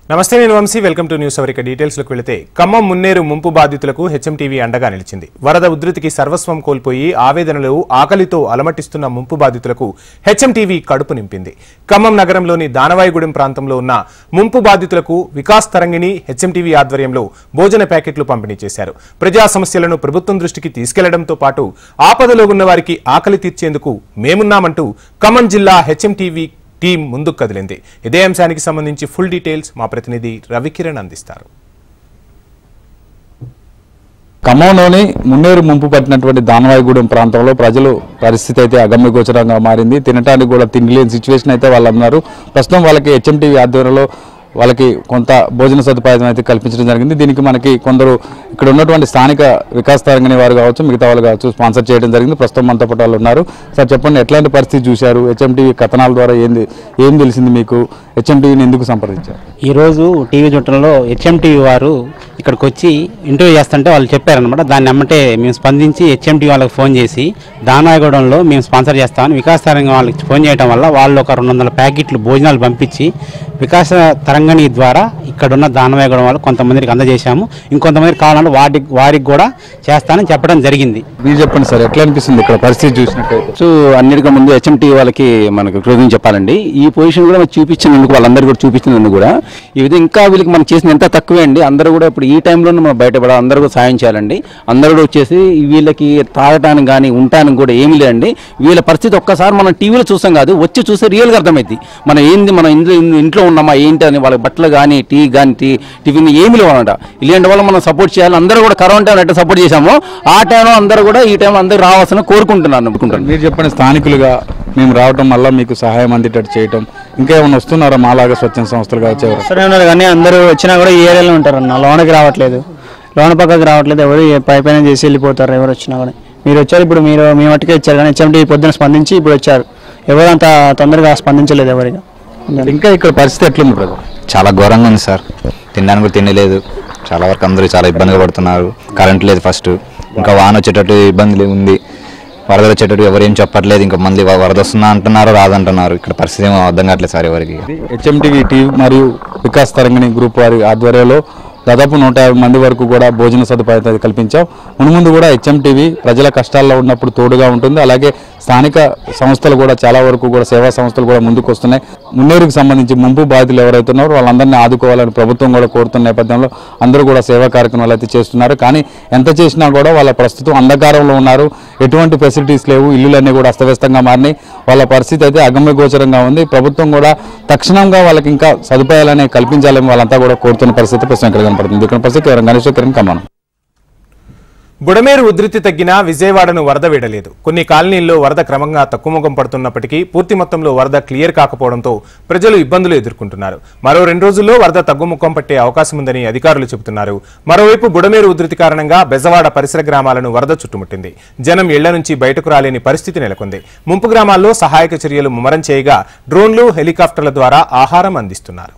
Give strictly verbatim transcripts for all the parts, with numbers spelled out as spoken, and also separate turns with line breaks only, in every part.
నమస్తే నేను Vamshi welcome to news hour. ఇక డీటెయిల్స్ లోకి వెళితే ఖమ్మం మున్నేరు ముంపు బాధితులకు హెచ్ఎంటీవీ అండగా నిలిచింది. వరద ఉధృతికి సర్వస్వం కోల్పోయి ఆవేదనలు ఆకలితో అలమటిస్తున్న ముంపు బాధితులకు హెచ్ఎంటీవీ కడుపు నింపింది. ఖమ్మం నగరంలోని దానవాయిగూడెం ప్రాంతంలో ఉన్న ముంపు బాధితులకు వికాస్ తరంగిణి హెచ్ఎంటీవీ ఆధ్వర్యంలో భోజన ప్యాకెట్లు పంపిణీ చేశారు. ప్రజా సమస్యలను ప్రభుత్వం దృష్టికి తీసుకెళ్లడంతో పాటు ఆపదలో ఉన్న వారికి ఆకలి తీర్చేందుకు మేమున్నామంటూ ఖమ్మం జిల్లా హెచ్ఎంటీవీ టీం ముందుకు కదిలింది. ఇదే అంశానికి సంబంధించి ఫుల్ డీటెయిల్స్ మా ప్రతినిధి రవికిరణ్ అందిస్తారు.
ఖమ్మంలోని మున్నేరు ముంపు పట్టినటువంటి దానవాయిగూడెం ప్రాంతంలో ప్రజలు పరిస్థితి అయితే అగమ్యగోచరంగా మారింది. తినడానికి కూడా తిండి లేని సిచ్యువేషన్ అయితే వాళ్ళు అన్నారు. ప్రస్తుతం వాళ్ళకి హెచ్ఎంటీవీ ఆధ్వర్యంలో వాళ్ళకి కొంత భోజన సదుపాయం అయితే కల్పించడం జరిగింది. దీనికి మనకి కొందరు ఇక్కడ ఉన్నటువంటి స్థానిక వికాస్ తరంగిణి వారు కావచ్చు, మిగతా వాళ్ళు కావచ్చు స్పాన్సర్ చేయడం జరిగింది. ప్రస్తుతం మనతో పాటు వాళ్ళు ఉన్నారు. సార్ చెప్పండి, ఎట్లాంటి పరిస్థితి చూశారు? హెచ్ఎంటీవీ కథనాల ద్వారా ఏంది ఏం తెలిసింది మీకు? హెచ్ఎంటీవీని ఎందుకు సంప్రదించారు?
ఈరోజు టీవీ చుట్టంలో హెచ్ఎంటీవీ వారు ఇక్కడికి వచ్చి ఇంటర్వ్యూ చేస్తుంటే వాళ్ళు చెప్పారనమాట. దాన్ని అమ్మటే మేము స్పందించి హెచ్ఎంటీవీ వాళ్ళకి ఫోన్ చేసి దానాయగూడెంలో మేము స్పాన్సర్ చేస్తామని వికాస్ తరంగం వాళ్ళకి ఫోన్ చేయడం వల్ల వాళ్ళు ఒక రెండు వందల ప్యాకెట్లు భోజనాలు పంపించి వికాస తరంగిణి ద్వారా ఇక్కడున్న దానవాయిగూడెం వాళ్ళు కొంతమందికి అందజేశాము. ఇంకొంతమందికి కావాలంటే వాటికి వారికి కూడా చేస్తానని చెప్పడం జరిగింది.
మీరు చెప్పండి సార్, ఎట్లా అనిపిస్తుంది ఇక్కడ పరిస్థితి చూసినట్టయితే?
సో అన్నిటికీ ముందు హెచ్ఎంటీవీ వాళ్ళకి మనకు కృతజ్ఞతలు చెప్పాలండి. ఈ పొజిషన్ కూడా మనం చూపించినందుకు, వాళ్ళందరూ కూడా చూపించినందుకు కూడా ఈ విధంగా ఇంకా వీళ్ళకి మనం చేసిన ఎంత తక్కువే అండి. అందరూ కూడా ఇప్పుడు ఈ టైంలోనే మనం బయటపడాలి, అందరూ కూడా సాయం చేయాలండి. అందరూ కూడా వచ్చేసి వీళ్ళకి తాగటానికి కానీ ఉండటానికి కూడా ఏమీ లేదండి. వీళ్ళ పరిస్థితి ఒక్కసారి మనం టీవీలో చూస్తాం కాదు, వచ్చి చూస్తే రియల్గా అర్థమైంది. మనం ఏంది మనం ఇంట్లో ఇంట్లో ఉన్నామా ఏంటి అని. వాళ్ళకి బట్టలు కానీ టీ కానీ టీ టిఫిన్ ఏమి లేవన్నమాట. ఇలాంటి వాళ్ళు మనం సపోర్ట్ చేయాలి. అందరూ కూడా కరోనా టైంలో ఎట్లా సపోర్ట్ చేశామో ఆ టైంలో అందరూ కూడా ఈ టైంలో అందరూ రావాల్సిన కోరుకుంటున్నాను అనుకుంటాను.
మీరు చెప్పండి, స్థానికులుగా మేము రావటం వల్ల మీకు సహాయం అందేటట్టు చేయటం, ఇంకా ఏమైనా వస్తున్నారా మాలాగా స్వచ్ఛంద సంస్థలు కావచ్చు?
సరే ఉన్నారు కానీ అందరూ వచ్చినా కూడా ఈ ఏరియాలో ఉంటారు అన్న. లోనకి రావట్లేదు, లోన పక్కకి రావట్లేదు. ఎవరు పై పైన చేసి వెళ్ళిపోతారు ఎవరు వచ్చినా కూడా. మీరు వచ్చారు, ఇప్పుడు మీరు మీ మట్టుకే ఇచ్చారు కానీ హెచ్ఎంటీవీ పొద్దున స్పందించి ఇప్పుడు వచ్చారు. ఎవరు అంత తొందరగా స్పందించలేదు ఎవరిగా.
ఇంకా ఇక్కడ పరిస్థితి ఎట్లుంది బ్రదర్?
చాలా ఘోరంగా ఉంది సార్. తినడానికి కూడా తిండి లేదు. చాలా వరకు అందరూ చాలా ఇబ్బందిగా పడుతున్నారు. కరెంట్ లేదు ఫస్ట్, ఇంకా వాన వచ్చేటట్టు ఇబ్బంది ఉంది. వరద వచ్చేటట్టు ఎవరు ఏం చెప్పట్లేదు. ఇంకా మళ్ళీ వరద వస్తుందా అంటున్నారు, రాదంటున్నారు. ఇక్కడ పరిస్థితి ఏమో అర్థం కావట్లేదు సార్ ఎవరికి.
హెచ్ఎంటీవీ టీవీ మరియు వికాస్ తరంగిణి గ్రూప్ వారి ఆధ్వర్యంలో దాదాపు నూట యాభై మంది వరకు కూడా భోజన సదుపాయం కల్పించాం. మున్ముందు కూడా హెచ్ఎంటీవీ ప్రజల కష్టాల్లో ఉన్నప్పుడు తోడుగా ఉంటుంది. అలాగే స్థానిక సంస్థలు కూడా చాలా వరకు కూడా సేవా సంస్థలు కూడా ముందుకు వస్తున్నాయి. మున్నేరుకు సంబంధించి ముంపు బాధితులు ఎవరైతే ఉన్నారో వాళ్ళందరినీ ఆదుకోవాలని ప్రభుత్వం కూడా కోరుతున్న నేపథ్యంలో అందరూ కూడా సేవా కార్యక్రమాలు అయితే చేస్తున్నారు. కానీ ఎంత చేసినా కూడా వాళ్ళ ప్రస్తుతం అంధకారంలో ఉన్నారు. ఎటువంటి ఫెసిలిటీస్ లేవు. ఇల్లులన్నీ కూడా అస్తవ్యస్తంగా మారినాయి. వాళ్ళ పరిస్థితి అయితే అగమ్యగోచరంగా ఉంది. ప్రభుత్వం కూడా తక్షణంగా వాళ్ళకి ఇంకా సదుపాయాలని కల్పించాలని వాళ్ళంతా కూడా కోరుతున్న పరిస్థితి ప్రస్తుతం ఇక్కడ కనపడుతుంది. ఇక్కడ పరిస్థితి గణేష్ కిరణ్ ఖమ్మం.
బుడమేరు ఉధృతి తగ్గినా విజయవాడను వరద వీడలేదు. కొన్ని కాలనీల్లో వరద క్రమంగా తక్కువముఖం పడుతున్నప్పటికీ పూర్తి మొత్తంలో వరద క్లియర్ కాకపోవడంతో ప్రజలు ఇబ్బందులు ఎదుర్కొంటున్నారు. మరో రెండు రోజుల్లో వరద తగ్గుముఖం పట్టే అవకాశం ఉందని అధికారులు చెబుతున్నారు. మరోవైపు బుడమేరు ఉధృతి కారణంగా బెజవాడ పరిసర గ్రామాలను వరద చుట్టుముట్టింది. జనం ఇళ్ల నుంచి బయటకు రాలేని పరిస్థితి నెలకొంది. ముంపు గ్రామాల్లో సహాయక చర్యలు ముమ్మరం చేయగా డ్రోన్లు, హెలికాప్టర్ల ద్వారా ఆహారం అందిస్తున్నారు.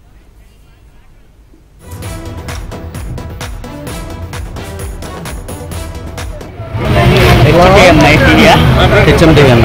హెచ్ఎంటీవీ అన్న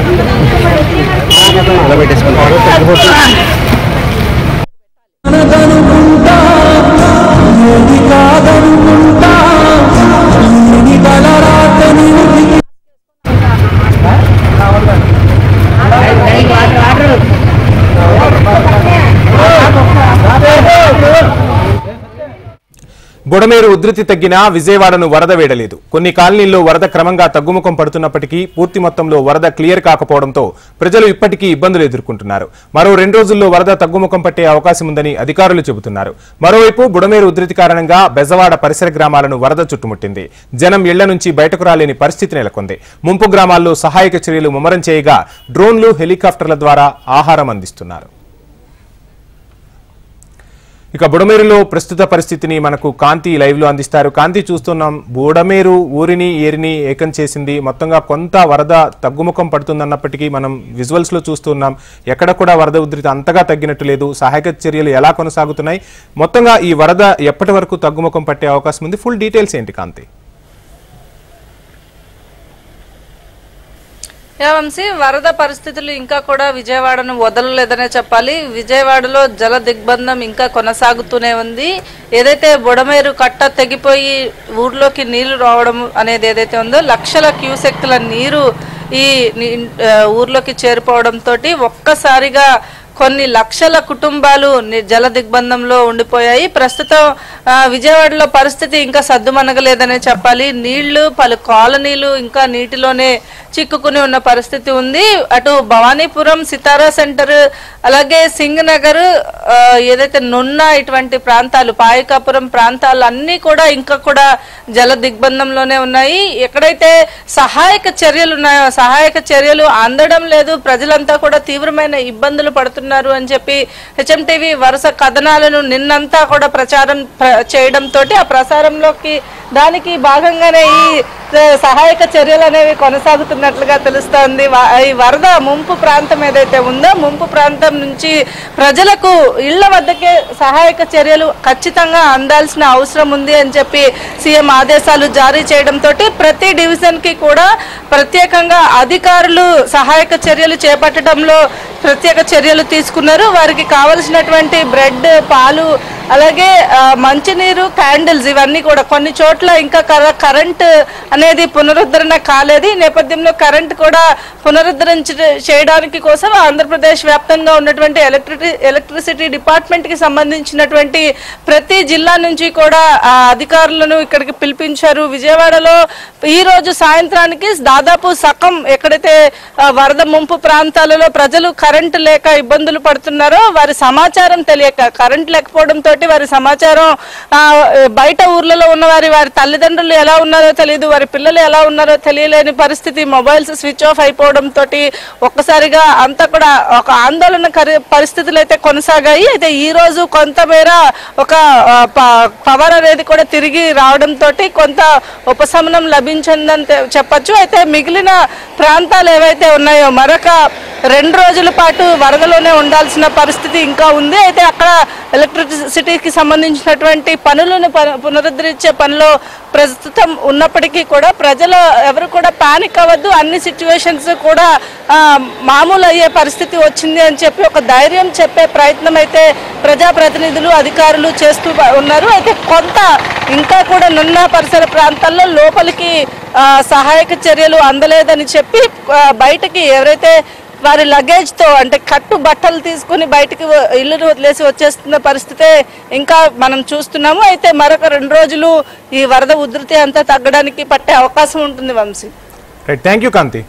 బుడమేరు ఉధృతి తగ్గినా విజయవాడను వరద వీడలేదు. కొన్ని కాలనీల్లో వరద క్రమంగా తగ్గుముఖం పడుతున్నప్పటికీ పూర్తి మొత్తంలో వరద క్లియర్ కాకపోవడంతో ప్రజలు ఇప్పటికీ ఇబ్బందులు ఎదుర్కొంటున్నారు. మరో రెండు రోజుల్లో వరద తగ్గుముఖం పట్టే అవకాశం ఉందని అధికారులు చెబుతున్నారు. మరోవైపు బుడమేరు ఉధృతి కారణంగా బెజవాడ పరిసర గ్రామాలను వరద చుట్టుముట్టింది. జనం ఇళ్ల నుంచి బయటకు రాలేని పరిస్థితి నెలకొంది. ముంపు గ్రామాల్లో సహాయక చర్యలు ముమ్మరం చేయగా డ్రోన్లు, హెలికాప్టర్ల ద్వారా ఆహారం అందిస్తున్నారు. ఇక బుడమేరులో ప్రస్తుత పరిస్థితిని మనకు కాంతి లైవ్ లో అందిస్తారు. కాంతి, చూస్తున్నాం బుడమేరు ఊరిని ఏరిని ఏకం చేసింది. మొత్తంగా కొంత వరద తగ్గుముఖం పడుతుందన్నప్పటికీ మనం విజువల్స్ లో చూస్తున్నాం ఎక్కడ కూడా వరద ఉధృతి అంతగా తగ్గినట్టు లేదు. సహాయక చర్యలు ఎలా కొనసాగుతున్నాయి? మొత్తంగా ఈ వరద ఎప్పటి వరకు తగ్గుముఖం పట్టే అవకాశం ఉంది? ఫుల్ డీటెయిల్స్ ఏంటి కాంతి?
వంశీ, వరద పరిస్థితులు ఇంకా కూడా విజయవాడను వదలలేదనే చెప్పాలి. విజయవాడలో జల దిగ్బంధం ఇంకా కొనసాగుతూనే ఉంది. ఏదైతే బుడమేరు కట్ట తెగిపోయి ఊర్లోకి నీళ్లు రావడం అనేది ఏదైతే ఉందో, లక్షల క్యూసెక్ల నీరు ఈ ఊర్లోకి చేరిపోవడంతో ఒక్కసారిగా కొన్ని లక్షల కుటుంబాలు జల దిగ్బంధంలో ఉండిపోయాయి. ప్రస్తుతం విజయవాడలో పరిస్థితి ఇంకా సద్దుమణగలేదనే చెప్పాలి. నీళ్లు పలు కాలనీలు ఇంకా నీటిలోనే చిక్కుకుని ఉన్న పరిస్థితి ఉంది. అటు భవానీపురం, సితారా సెంటర్, అలాగే సింగ్ నగర్, ఏదైతే నున్న ఇటువంటి ప్రాంతాలు, పాయకాపురం ప్రాంతాలు అన్నీ కూడా ఇంకా కూడా జల దిగ్బంధంలోనే ఉన్నాయి. ఎక్కడైతే సహాయక చర్యలు ఉన్నాయో సహాయక చర్యలు అందడం లేదు. ప్రజలంతా కూడా తీవ్రమైన ఇబ్బందులు పడుతున్నారు అని చెప్పి హెచ్ఎం టీవీ వరుస కథనాలను నిన్నంతా కూడా ప్రచారం చేయడంతో ఆ ప్రసారంలోకి దానికి భాగంగానే ఈ సహాయక చర్యలు అనేవి కొనసాగుతున్నట్లుగా తెలుస్తోంది. ఈ వరద ముంపు ప్రాంతం ఏదైతే ఉందో ముంపు ప్రాంతం నుంచి ప్రజలకు ఇళ్ల వద్దకే సహాయక చర్యలు ఖచ్చితంగా అందాల్సిన అవసరం ఉంది అని చెప్పి సీఎం ఆదేశాలు జారీ చేయడంతో ప్రతి డివిజన్ కి కూడా ప్రత్యేకంగా అధికారులు సహాయక చర్యలు చేపట్టడంలో ప్రత్యేక చర్యలు తీసుకున్నారు. వారికి కావలసినటువంటి బ్రెడ్, పాలు, అలాగే మంచినీరు, క్యాండిల్స్ ఇవన్నీ కూడా కొన్ని చోట్ల ఇంకా కరెంట్ అనేది పునరుద్ధరణ కాలేదు. ఈ నేపథ్యంలో కరెంట్ కూడా పునరుద్ధరించ చేయడానికి కోసం ఆంధ్రప్రదేశ్ వ్యాప్తంగా ఉన్నటువంటి ఎలక్ట్రిసి ఎలక్ట్రిసిటీ డిపార్ట్మెంట్ కి సంబంధించినటువంటి ప్రతి జిల్లా నుంచి కూడా అధికారులను ఇక్కడికి పిలిపించారు. విజయవాడలో ఈ రోజు సాయంత్రానికి దాదాపు సగం ఎక్కడైతే వరద ముంపు ప్రాంతాలలో ప్రజలు కరెంటు లేక ఇబ్బందులు పడుతున్నారో వారి సమాచారం తెలియక, కరెంట్ లేకపోవడంతో వారి సమాచారం బయట ఊర్లలో ఉన్న వారి వారి తల్లిదండ్రులు ఎలా ఉన్నారో తెలియదు, వారి పిల్లలు ఎలా ఉన్నారో తెలియలేని పరిస్థితి. మొబైల్స్ స్విచ్ ఆఫ్ అయిపోవడంతో ఒక్కసారిగా అంతా కూడా ఒక ఆందోళన పరిస్థితులు అయితే కొనసాగాయి. అయితే ఈ రోజు కొంతమేర ఒక పవర్ అనేది కూడా తిరిగి రావడంతో కొంత ఉపశమనం లభించిందని చెప్పచ్చు. అయితే మిగిలిన ప్రాంతాలు ఏవైతే ఉన్నాయో మరొక రెండు రోజుల పాటు వరదలోనే ఉండాల్సిన పరిస్థితి ఇంకా ఉంది. అయితే అక్కడ ఎలక్ట్రిసిటీకి సంబంధించినటువంటి పనులను పునరుద్ధరించే పనిలో ప్రస్తుతం ఉన్నప్పటికీ కూడా ప్రజలు ఎవరు కూడా పానిక్ అవ్వద్దు, అన్ని సిచ్యువేషన్స్ కూడా మామూలు అయ్యే పరిస్థితి వచ్చింది అని చెప్పి ఒక ధైర్యం చెప్పే ప్రయత్నం అయితే ప్రజాప్రతినిధులు, అధికారులు చేస్తూ ఉన్నారు. అయితే కొంత ఇంకా కూడా నున్న పరిసర ప్రాంతాల్లో లోపలికి సహాయక చర్యలు అందలేదని చెప్పి బయటకి ఎవరైతే వారి లగేజ్ తో అంటే కట్టు బట్టలు తీసుకుని బయటికి ఇల్లును వదిలేసి వచ్చేస్తున్న పరిస్థితే ఇంకా మనం చూస్తున్నాము. అయితే మరొక రెండు రోజులు ఈ వరద ఉధృతి అంతా తగ్గడానికి పట్టే అవకాశం ఉంటుంది. Vamshi,
thank you Kanti.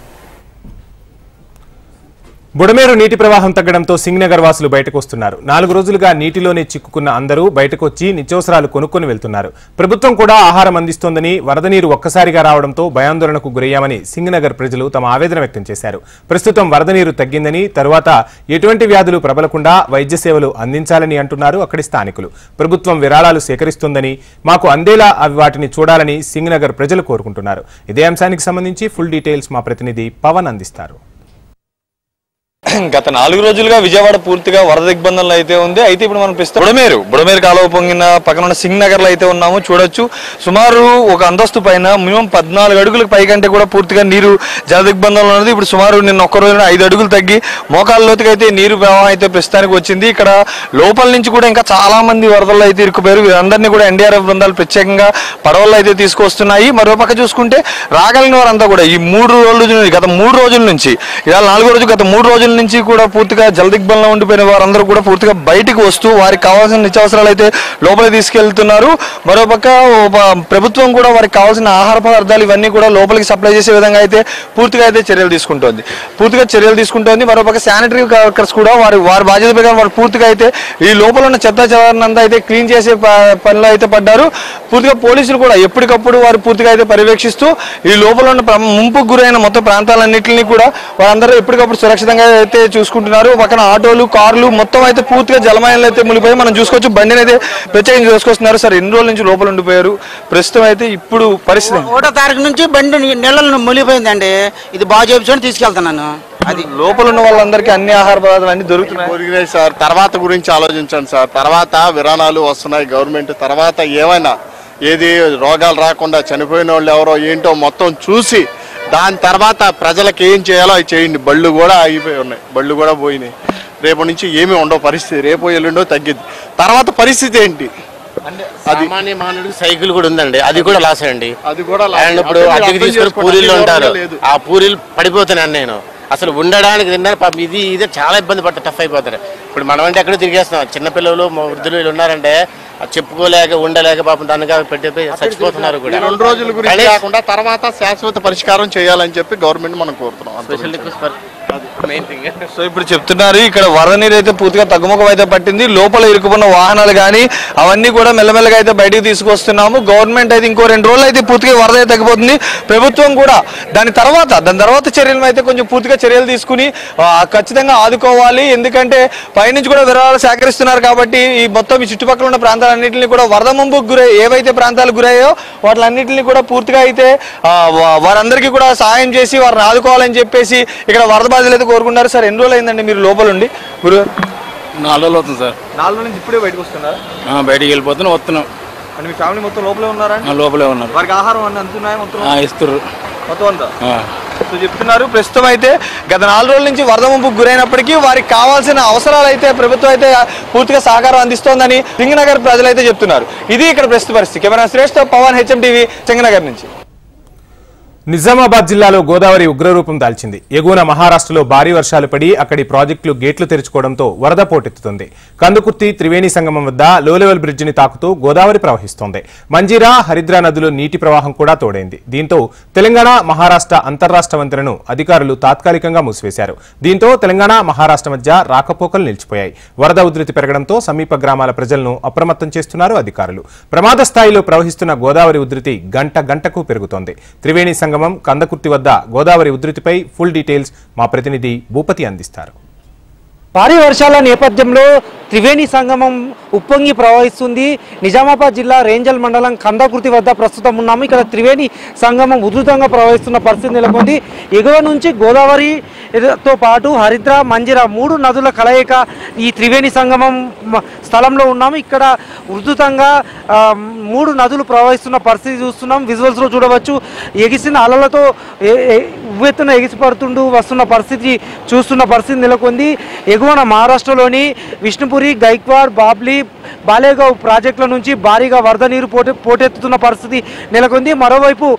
బుడమేరు నీటి ప్రవాహం తగ్గడంతో సింగ్ నగర్ వాసులు బయటకు వస్తున్నారు. నాలుగు రోజులుగా నీటిలోనే చిక్కుకున్న అందరూ బయటకు వచ్చి నిత్యావసరాలు కొనుక్కొని వెళ్తున్నారు. ప్రభుత్వం కూడా ఆహారం అందిస్తోందని, వరద నీరు ఒక్కసారిగా రావడంతో భయాందోళనకు గురయ్యామని సింగ్ నగర్ ప్రజలు తమ ఆవేదన వ్యక్తం చేశారు. ప్రస్తుతం వరద నీరు తగ్గిందని, తరువాత ఎటువంటి వ్యాధులు ప్రబలకుండా వైద్య సేవలు అందించాలని అంటున్నారు అక్కడి స్థానికులు. ప్రభుత్వం విరాళాలు సేకరిస్తోందని, మాకు అందేలా అవి వాటిని చూడాలని సింగ్ నగర్ ప్రజలు కోరుకుంటున్నారు. ఇదే అంశానికి సంబంధించి ఫుల్ డీటెయిల్స్ మా ప్రతినిధి పవన్ అందిస్తారు.
గత నాలుగు రోజులుగా విజయవాడ పూర్తిగా వరద దిగ్బంధంలో అయితే ఉంది. అయితే ఇప్పుడు మనం ప్రస్తుతం బుడమేరు బుడమేరు కాలువ పొంగిన పక్కన ఉన్న సింగ్ నగర్ లో అయితే ఉన్నాము. చూడొచ్చు, సుమారు ఒక అంతస్తు పైన మినిమం పద్నాలుగు అడుగులకు పైకంటే కూడా పూర్తిగా నీరు జల దిగ్బంధంలో ఉన్నది. ఇప్పుడు సుమారు నిన్న ఒక్క రోజున ఐదు అడుగులు తగ్గి మోకాళ్ళ లోతుకి అయితే నీరు ప్రవాహం అయితే ప్రస్తుతానికి వచ్చింది. ఇక్కడ లోపల నుంచి కూడా ఇంకా చాలా మంది వరదల్లో అయితే ఇరుక్కుపోయారు. వీరందరినీ కూడా ఎన్డీఆర్ఎఫ్ బృందాలు ప్రత్యేకంగా పడవల్లో అయితే తీసుకొస్తున్నాయి. మరోపక్క చూసుకుంటే రాగలిగిన వారంతా కూడా ఈ మూడు రోజుల గత మూడు రోజుల నుంచి ఇలా నాలుగో రోజు గత మూడు రోజుల నుంచి కూడా పూర్తిగా జల దిగ్బంధంలో ఉండిపోయిన వారందరూ కూడా పూర్తిగా బయటకు వస్తూ వారికి కావాల్సిన నిత్యావసరాలు అయితే లోపలికి తీసుకెళ్తున్నారు. మరోపక్క ప్రభుత్వం కూడా వారికి కావాల్సిన ఆహార పదార్థాలు ఇవన్నీ కూడా లోపలికి సప్లై చేసే విధంగా అయితే పూర్తిగా అయితే చర్యలు తీసుకుంటోంది పూర్తిగా చర్యలు తీసుకుంటోంది మరోపక్క శానిటరీ వర్కర్స్ కూడా వారి వారి బాధ్యత ప్రకారం వారు పూర్తిగా అయితే ఈ లోపల ఉన్న చెత్త చెదారంతా అయితే క్లీన్ చేసే పనిలో అయితే పడ్డారు. పూర్తిగా పోలీసులు కూడా ఎప్పటికప్పుడు వారు పూర్తిగా అయితే పర్యవేక్షిస్తూ ఈ లోపల ఉన్న ముంపుకు గురైన మొత్తం ప్రాంతాలన్నింటినీ కూడా వారందరూ ఎప్పటికప్పుడు సురక్షితంగా అయితే చూసుకుంటున్నారు. పక్కన ఆటోలు, కార్లు మొత్తం అయితే పూర్తిగా జలమయంలో అయితే మునిపోయి మనం చూసుకోవచ్చు. బండిని అయితే ప్రత్యేకంగా చూసుకొస్తున్నారు. సార్, ఎన్ని రోజుల నుంచి లోపల ఉండిపోయారు? ప్రస్తుతం అయితే ఇప్పుడు పరిస్థితి
ఒకటో తారీఖు నుంచి బండి నీళ్ళలో మునిగిపోయిందండి. ఇది బాగా చేయించుకొని తీసుకెళ్తున్నాను.
అది లోపల ఉన్న వాళ్ళందరికీ అన్ని ఆహార పదార్థాలు అన్ని దొరుకుతున్నాయి
సార్. తర్వాత గురించి ఆలోచించండి సార్. తర్వాత విరాళాలు వస్తున్నాయి గవర్నమెంట్. తర్వాత ఏమైనా ఏది రోగాలు రాకుండా చనిపోయిన వాళ్ళు ఎవరో ఏంటో మొత్తం చూసి దాని తర్వాత ప్రజలకు ఏం చేయాలో అవి చేయండి. బళ్ళు కూడా ఆగిపోయి ఉన్నాయి, బళ్ళు కూడా పోయినాయి. రేపటి నుంచి ఏమీ ఉండవు పరిస్థితి, రేపు ఎల్లుండో తగ్గిద్ది. తర్వాత పరిస్థితి ఏంటి?
సామాన్య మానవుడికి సైకిల్ కూడా ఉందండి, అది కూడా లాస్ అండి.
అది కూడా
అండ్ ఇప్పుడు అద్దెకి తీసుకుని పూరీలు ఉంటారు, ఆ పూరీలు పడిపోతున్నాను నేను. అసలు ఉండడానికి తిన్నాను ఇది ఇదే చాలా ఇబ్బంది పడతా, టఫ్ అయిపోతారు. ఇప్పుడు మనం అంటే ఎక్కడ తిరిగేస్తున్నాం, చిన్నపిల్లలు వృద్ధులు వీళ్ళు ఉన్నారంటే చెప్పుకోలేక ఉండలేక పాపం దానిగా పెట్టి చచ్చిపోతున్నారు కూడా.
రెండు రోజుల గురించి కాకుండా తర్వాత శాశ్వత పరిష్కారం చేయాలని చెప్పి గవర్నమెంట్ మనం కోరుతున్నాం.
Special request for main thing.
So ఇప్పుడు చెప్తున్నారు ఇక్కడ వరద నీరు అయితే పూర్తిగా తగ్గుముఖం అయితే పట్టింది. లోపల ఇరుక్కున్న వాహనాలు కానీ అవన్నీ కూడా మెల్లమెల్లగా అయితే బయటకు తీసుకొస్తున్నాము. గవర్నమెంట్ అయితే ఇంకో రెండు రోజులు అయితే పూర్తిగా వరద అయితే తగ్గిపోతుంది. ప్రభుత్వం కూడా దాని తర్వాత దాని తర్వాత చర్యలు అయితే కొంచెం పూర్తిగా చర్యలు తీసుకుని ఖచ్చితంగా ఆదుకోవాలి. ఎందుకంటే పైనుంచి కూడా విరాళాలు సేకరిస్తున్నారు కాబట్టి ఈ మొత్తం ఈ చుట్టుపక్కల ఉన్న ప్రాంతాలన్నింటినీ కూడా వరద ముంపుకు గురై ఏవైతే ప్రాంతాలు గురయ్యాయో వాటిలన్నింటినీ కూడా పూర్తిగా అయితే వారందరికీ కూడా సహాయం చేసి వారిని ఆదుకోవాలని చెప్పేసి ఇక్కడ వరద బాధితులు అయితే కోరుకున్నారు. సార్ ఎన్ని రోజులు అయిందండి మీరు లోపల ఉండి? గురుగారు
నాలుగు రోజులు అవుతుంది సార్.
నాలుగు రోజుల నుంచి ఇప్పుడే బయటకు వస్తున్నారా?
బయటికి వెళ్ళిపోతున్నాం, వస్తున్నాం.
అంటే మీ ఫ్యామిలీ మొత్తం లోపలే ఉన్నారా?
లోపలే ఉన్నారు.
వారికి ఆహారం అన్నీ అందుతున్నాయా? మొత్తం
ఇస్తారు
మొత్తం అంతా. సో చెప్తున్నారు ప్రస్తుతం అయితే గత నాలుగు రోజుల నుంచి వరద ముంపుకు గురైనప్పటికీ వారికి కావాల్సిన అవసరాలు అయితే ప్రభుత్వం అయితే పూర్తిగా సహకారం అందిస్తోందని సింగనగర్ ప్రజలు అయితే చెప్తున్నారు. ఇది ఇక్కడ ప్రస్తుత పరిస్థితి. Camera Shreshta Pawan, HM TV, Singh Nagar నుంచి.
నిజామాబాద్ జిల్లాలో గోదావరి ఉగ్రరూపం దాల్చింది. ఎగువన మహారాష్ట్రలో భారీ వర్షాలు పడి అక్కడి ప్రాజెక్టులు గేట్లు తెరుచుకోవడంతో వరద పోటెత్తుతుంది. కందుకుర్తి త్రివేణి సంగమం వద్ద లో లెవెల్ బ్రిడ్జిని తాకుతూ గోదావరి ప్రవహిస్తోంది. మంజీరా, హరిద్రా నదులు నీటి ప్రవాహం కూడా తోడైంది. దీంతో తెలంగాణ మహారాష్ట్ర అంతర్రాష్ట్ర వంతెనను అధికారులు తాత్కాలికంగా మూసివేశారు. దీంతో తెలంగాణ మహారాష్ట్ర మధ్య రాకపోకలు నిలిచిపోయాయి. వరద ఉధృతి పెరగడంతో సమీప గ్రామాల ప్రజలను అప్రమత్తం చేస్తున్నారు అధికారులు. ప్రమాద స్థాయిలో ప్రవహిస్తున్న గోదావరి ఉధృతి గంట గంటకు పెరుగుతోంది. త్రివేణి సంగమం కందకుర్తి వద్ద గోదావరి ఉధృతిపై ఫుల్ డీటెయిల్స్ మా ప్రతినిధి భూపతి అందిస్తారు.
భారీ వర్షాల నేపథ్యంలో త్రివేణి సంగమం ఉప్పొంగి ప్రవహిస్తుంది. నిజామాబాద్ జిల్లా రేంజల్ మండలం కందకుర్తి వద్ద ప్రస్తుతం ఉన్నాము. ఇక్కడ త్రివేణి సంగమం ఉధృతంగా ప్రవహిస్తున్న పరిస్థితి నెలకొంది. ఎగువ నుంచి గోదావరితో పాటు హరిద్ర, మంజిరా మూడు నదుల కలయిక ఈ త్రివేణి సంగమం స్థలంలో ఉన్నాము. ఇక్కడ ఉధృతంగా మూడు నదులు ప్రవహిస్తున్న పరిస్థితి చూస్తున్నాం. విజువల్స్లో చూడవచ్చు. ఎగిసిన అలలతో ఉవ్వెత్తున ఎగిసిపడుతుంటూ వస్తున్న పరిస్థితి చూస్తున్న పరిస్థితి నెలకొంది. ఎగువన మహారాష్ట్రలోని విష్ణుపురి, గైక్వాడ్, బాబ్లీ, బాలేగావ్ ప్రాజెక్టుల నుంచి భారీగా వరద నీరు పోటె పోటెత్తుతున్న పరిస్థితి నెలకొంది. మరోవైపు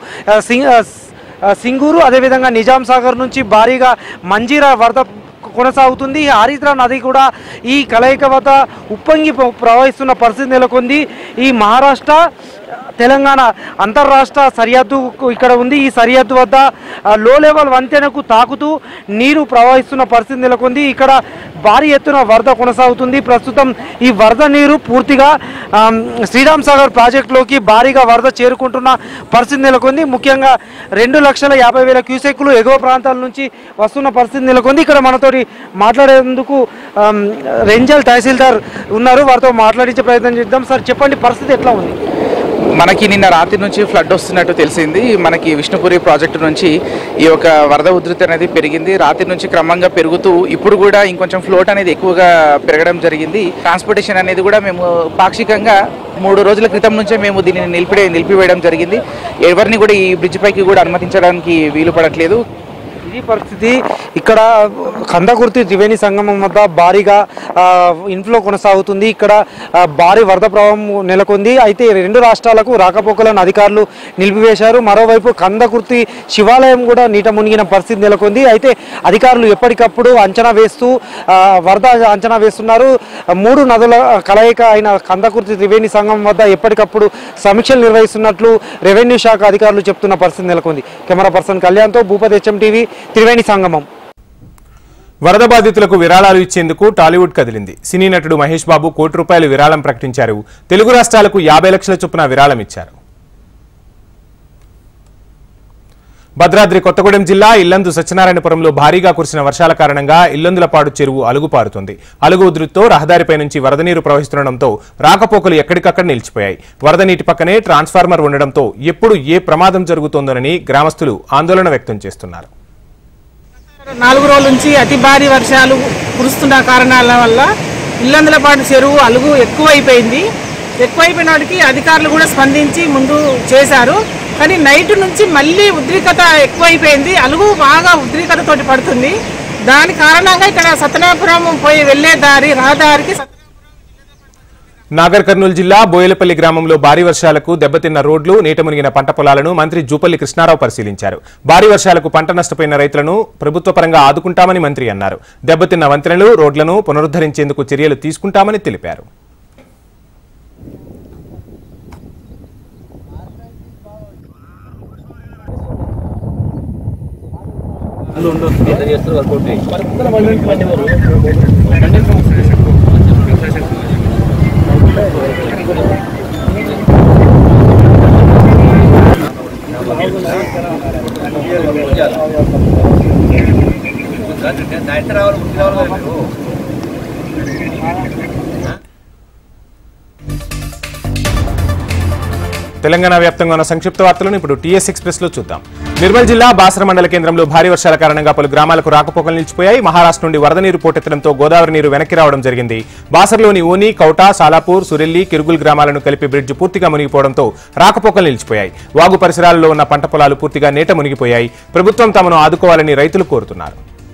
సింగూరు అదేవిధంగా నిజాం సాగర్ నుంచి భారీగా మంజీరా వరద కొనసాగుతుంది. హరిద్రా నది కూడా ఈ కలయిక వద్ద ఉప్పొంగి ప్రవహిస్తున్న పరిస్థితి నెలకొంది. ఈ మహారాష్ట్ర తెలంగాణ అంతర్రాష్ట్ర సరిహద్దు ఇక్కడ ఉంది. ఈ సరిహద్దు వద్ద లో లెవెల్ వంతెనకు తాకుతూ నీరు ప్రవహిస్తున్న పరిస్థితి నెలకొంది. ఇక్కడ భారీ ఎత్తున వరద కొనసాగుతుంది. ప్రస్తుతం ఈ వరద నీరు పూర్తిగా శ్రీరామ్ సాగర్ ప్రాజెక్టులోకి భారీగా వరద చేరుకుంటున్న పరిస్థితి నెలకొంది. ముఖ్యంగా రెండు లక్షల యాభై వేల క్యూసెక్లు ఎగువ ప్రాంతాల నుంచి వస్తున్న పరిస్థితి నెలకొంది. ఇక్కడ మనతోటి మాట్లాడేందుకు రెంజల్ తహసీల్దార్ ఉన్నారు. వారితో మాట్లాడించే ప్రయత్నం చేద్దాం. సార్ చెప్పండి, పరిస్థితి ఎట్లా ఉంది?
మనకి నిన్న రాత్రి నుంచి ఫ్లడ్ వస్తున్నట్టు తెలిసింది. మనకి విష్ణుపురి ప్రాజెక్టు నుంచి ఈ యొక్క వరద ఉధృతి అనేది పెరిగింది. రాత్రి నుంచి క్రమంగా పెరుగుతూ ఇప్పుడు కూడా ఇంకొంచెం ఫ్లోట్ అనేది ఎక్కువగా పెరగడం జరిగింది. ట్రాన్స్పోర్టేషన్ అనేది కూడా మేము పాక్షికంగా మూడు రోజుల క్రితం నుంచే మేము దీనిని నిలిపిడే నిలిపివేయడం జరిగింది. ఎవరిని కూడా ఈ బ్రిడ్జ్ పైకి కూడా అనుమతించడానికి వీలు పడట్లేదు.
ఇది పరిస్థితి. ఇక్కడ కందకుర్తి త్రివేణి సంగమం వద్ద భారీగా ఇన్ఫ్లో కొనసాగుతుంది. ఇక్కడ భారీ వరద ప్రవాహం నెలకొంది. అయితే రెండు రాష్ట్రాలకు రాకపోకలను అధికారులు నిలిపివేశారు. మరోవైపు కందకుర్తి శివాలయం కూడా నీట మునిగిన పరిస్థితి నెలకొంది. అయితే అధికారులు ఎప్పటికప్పుడు అంచనా వేస్తూ వరద అంచనా వేస్తున్నారు. మూడు నదుల కలయిక అయిన కందకుర్తి త్రివేణి సంగమం వద్ద ఎప్పటికప్పుడు సమీక్షలు నిర్వహిస్తున్నట్లు రెవెన్యూ శాఖ అధికారులు చెప్తున్న పరిస్థితి నెలకొంది. కెమెరా పర్సన్ కళ్యాణ్తో భూపతి, హెచ్ఎం టీవీ, త్రివేణి సంగమం.
వరద బాధితులకు విరాళాలు ఇచ్చేందుకు టాలీవుడ్ కదిలింది. సినీ నటుడు మహేష్ బాబు కోటి రూపాయలు విరాళం ప్రకటించారు. తెలుగు రాష్ట్రాలకు యాభై లక్షల చొప్పున విరాళం ఇచ్చారు. భద్రాద్రి కొత్తగూడెం జిల్లా ఇల్లందు సత్యనారాయణపురంలో భారీగా కురిసిన వర్షాల కారణంగా ఇల్లందులపాడు చెరువు అలుగుపారుతుంది. అలుగు ఉధృతితో రహదారిపై నుంచి వరద నీరు ప్రవహిస్తుండటంతో రాకపోకలు ఎక్కడికక్కడ నిలిచిపోయాయి. వరద నీటి పక్కనే ట్రాన్స్ఫార్మర్ ఉండడంతో ఎప్పుడు ఏ ప్రమాదం జరుగుతోందోనని గ్రామస్తులు ఆందోళన వ్యక్తం చేస్తున్నారు.
నాలుగు రోజుల నుంచి అతి భారీ వర్షాలు కురుస్తున్న కారణాల వల్ల ఇల్లందులపాటు చెరువు అలుగు ఎక్కువైపోయింది. ఎక్కువైపోయిన వాటికి అధికారులు కూడా స్పందించి ముందు చేశారు. కానీ నైట్ నుంచి మళ్ళీ ఉద్రిక్తత ఎక్కువైపోయింది. అలుగు బాగా ఉద్రిక్తతతోటి పడుతుంది. దాని కారణంగా ఇక్కడ సత్యనారాయణపురం పోయి వెళ్లే దారి రహదారికి
నాగర్ కర్నూలు జిల్లా బోయలపల్లి గ్రామంలో భారీ వర్షాలకు దెబ్బతిన్న రోడ్లు, నీట మునిగిన పంట పొలాలను మంత్రి జూపల్లి కృష్ణారావు పరిశీలించారు. భారీ వర్షాలకు పంట నష్టపోయిన రైతులను ప్రభుత్వ పరంగా ఆదుకుంటామని మంత్రి అన్నారు. దెబ్బతిన్న వంతెనలు, రోడ్లను పునరుద్ధరించేందుకు చర్యలు తీసుకుంటామని తెలిపారు. తెలంగాణ వ్యాప్తంగా ఉన్న సంక్షిప్త వార్తలను ఇప్పుడు టీఎస్ ఎక్స్ప్రెస్ లో చూద్దాం. నిర్మల్ జిల్లా బాసర మండల కేంద్రంలో భారీ వర్షాల కారణంగా పలు గ్రామాలకు రాకపోకలు నిలిచిపోయాయి. మహారాష్ట్ర నుండి వరద నీరు పోటెత్తడంతో గోదావరి నీరు వెనక్కి రావడం జరిగింది. బాసర్లోని ఓని, కౌటా, సాలాపూర్, సురెల్లి, కిరుగుల్ గ్రామాలను కలిపి బ్రిడ్జ్ పూర్తిగా మునిగిపోవడంతో రాకపోకలు నిలిచిపోయాయి. వాగు పరిసరాలలో ఉన్న పంట పొలాలు పూర్తిగా నీట మునిగిపోయాయి. ప్రభుత్వం తమను ఆదుకోవాలని రైతులు కోరుతున్నారు.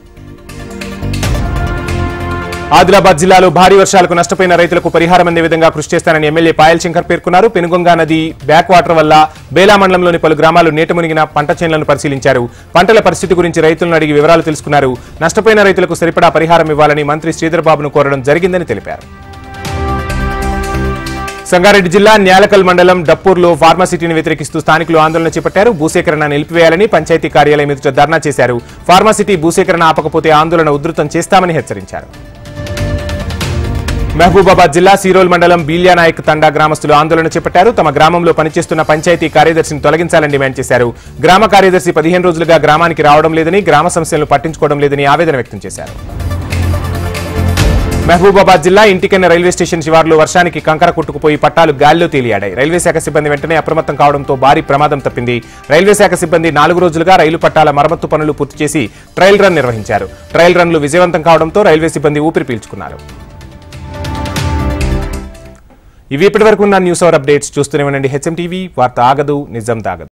ఆదిలాబాద్ జిల్లాలో భారీ వర్షాలకు నష్టపోయిన రైతులకు పరిహారం అందే విధంగా కృషి చేస్తానని ఎమ్మెల్యే పాయల్ శంకర్ పేర్కొన్నారు. పెనుగొంగ నది బ్యాక్ వాటర్ వల్ల బేలా మండలంలోని పలు గ్రామాలు నీట మునిగిన పంట చేనులను పరిశీలించారు. పంటల పరిస్థితి గురించి రైతులను అడిగి వివరాలు తెలుసుకున్నారు. నష్టపోయిన రైతులకు సరిపడా పరిహారం ఇవ్వాలని మంత్రి శ్రీధర్ బాబును కోరడం జరిగిందని తెలిపారు. సంగారెడ్డి జిల్లా న్యాలకల్ మండలం డప్పూర్లో ఫార్మాసిటీని వ్యతిరేకిస్తూ స్థానికులు ఆందోళన చేపట్టారు. భూసేకరణ నిలిపివేయాలని పంచాయతీ కార్యాలయం ఎదుట ధర్నా చేశారు. ఫార్మాసిటీ భూసేకరణ ఆపకపోతే ఆందోళన ఉధృతం చేస్తామని హెచ్చరించారు. మహబూబాబాద్ జిల్లా సీరోల్ మండలం బీల్యానాయక్ తండా గ్రామస్తులు ఆందోళన చేపట్టారు. తమ గ్రామంలో పనిచేస్తున్న పంచాయతీ కార్యదర్శిని తొలగించాలని డిమాండ్ చేశారు. గ్రామ కార్యదర్శి పదిహేను రోజులుగా గ్రామానికి రావడం లేదని, గ్రామ సమస్యలను పట్టించుకోవడం లేదని ఆవేదన వ్యక్తం చేశారు. మహబూబాబాద్ జిల్లా ఇంటికెన్న రైల్వే స్టేషన్ శివార్లో వర్షానికి కంకర కొట్టుకుపోయి పట్టాలు గాల్లో తేలియాడాయి. రైల్వే శాఖ సిబ్బంది వెంటనే అప్రమత్తం కావడంతో భారీ ప్రమాదం తప్పింది. రైల్వే శాఖ సిబ్బంది నాలుగు రోజులుగా రైలు పట్టాల మరమ్మతు పనులు పూర్తి చేసి ట్రయల్ రన్ నిర్వహించారు. ట్రయల్ రన్లు విజయవంతం కావడంతో రైల్వే సిబ్బంది ఊపిరి పీల్చుకున్నారు. ఇవి ఇప్పటివరకు ఉన్న న్యూస్ అవర్ అప్డేట్స్. చూస్తూనే ఉండండి హెచ్ఎం టీవీ. వార్త ఆగదు, నిజం తాగదు.